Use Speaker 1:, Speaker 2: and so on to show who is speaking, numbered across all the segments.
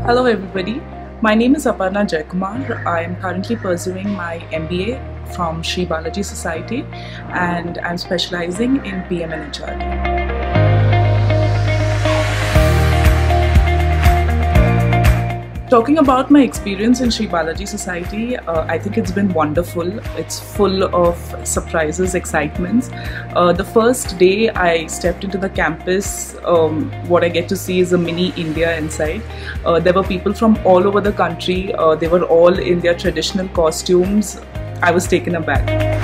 Speaker 1: Hello everybody, my name is Aparna Jaikumar. I am currently pursuing my MBA from Sri Balaji Society and I'm specializing in PM and HRD. Talking about my experience in Sri Balaji Society, I think it's been wonderful. It's full of surprises, excitements. The first day I stepped into the campus, what I get to see is a mini India inside. There were people from all over the country. They were all in their traditional costumes. I was taken aback.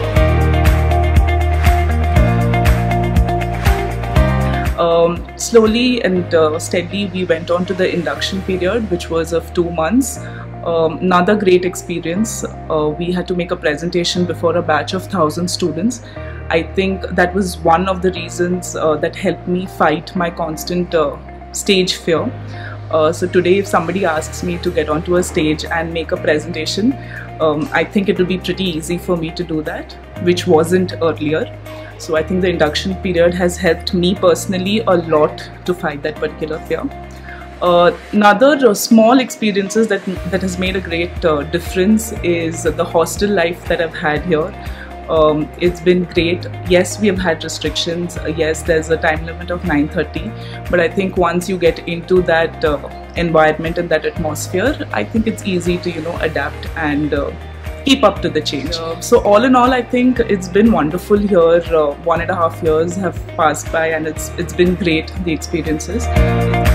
Speaker 1: Slowly and steadily we went on to the induction period, which was of 2 months. Another great experience. We had to make a presentation before a batch of 1,000 students. I think that was one of the reasons that helped me fight my constant stage fear. So today if somebody asks me to get onto a stage and make a presentation, I think it will be pretty easy for me to do that, which wasn't earlier. So I think the induction period has helped me personally a lot to fight that particular fear. Another small experiences that has made a great difference is the hostel life that I've had here. It's been great. Yes, we have had restrictions. Yes, there's a time limit of 9:30. But I think once you get into that environment and that atmosphere, I think it's easy to adapt and keep up to the change. So all in all, I think it's been wonderful here. 1.5 years have passed by and it's been great, the experiences.